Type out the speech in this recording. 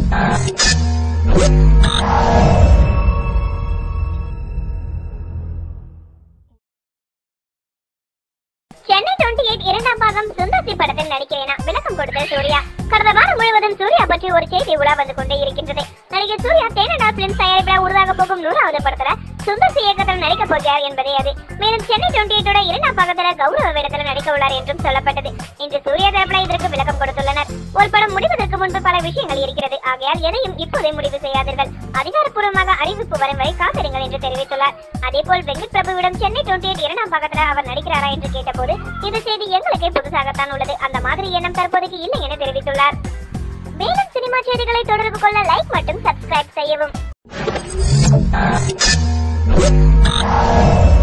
சென்னை 28 இரண்டாம் பாகம் சுந்தர்சி படத்தில் நடிக்கிறேனா விளக்கம் கொடுத்த சூர்யா. கடந்த வாரம் முழுவதும் சூர்யா பற்றி ஒரு செய்தி உலா வந்து கொண்டே இருக்கின்றது. நடிகர் சூர்யா தேனடா பிலிம்ஸ் தயாரிப்பில் உருவாக போகும் 100வது படத்துல சுந்தர்சி இயக்கத்தில் நடிக்க போகிறார் என்பதே அது. மேலும் சென்னை 28 இரண்டாம் பாகத்துல கௌரவ வேடத்தில் நடிக்க உள்ளார் என்றும் சொல்லப்பட்டது. இன்று சூர்யா தரப்புல இதற்கு விளக்கம் கொடுத்துள்ளனர். ஒரு படம் முடிவதற்கு முன்பு பல விஷயங்கள் இருக்கிறது. ஆகையால் எதையும் இப்போதே முடிவு செய்யாதீர்கள். அதிகாரப்பூர்வமாக அறிவிப்பு வரும் வரை காத்திருங்கள் என்று தெரிவித்துள்ளார். அதேபோல் வெங்கட் பிரபுவிடம் சென்னை 28 இரண்டாம் பாகத்துல அவர் நடிக்கிறாரா என்று கேட்டபோது இந்த செய்தி எங்களுக்கே புதுசாகத்தான் உள்ளது. அந்த மாதிரி எண்ணம் தற்போதைக்கு இல்லை என தெரிவித்துள்ளார். மேலும் சினிமா செய்திகளை தொடர்பு கொள்ள லைக் மற்றும் சப்ஸ்கிரைப் செய்யவும்.